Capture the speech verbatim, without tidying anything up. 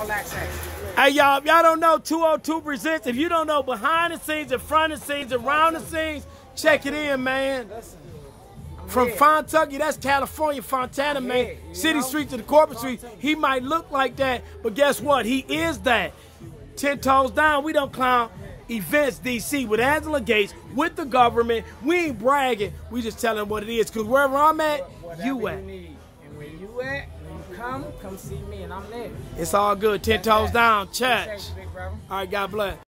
all access. Hey, y'all, if y'all don't know, two oh two Presents. If you don't know behind the scenes, in front of the scenes, around the scenes, check it in, man. Listen, From here. Fontucky, that's California, Fontana, I'm man. here, you City know? Street to the corporate street. He might look like that, but guess what? He is that. Ten toes down, we don't clown events, D C, with Angela Gates, with the government. We ain't bragging. We just telling what it is. Because wherever I'm at, Whatever you at. You need. And where you at, when you come, come see me, and I'm there. It's all good. Ten That's toes that. down, Appreciate church. you, big brother. All right, God bless.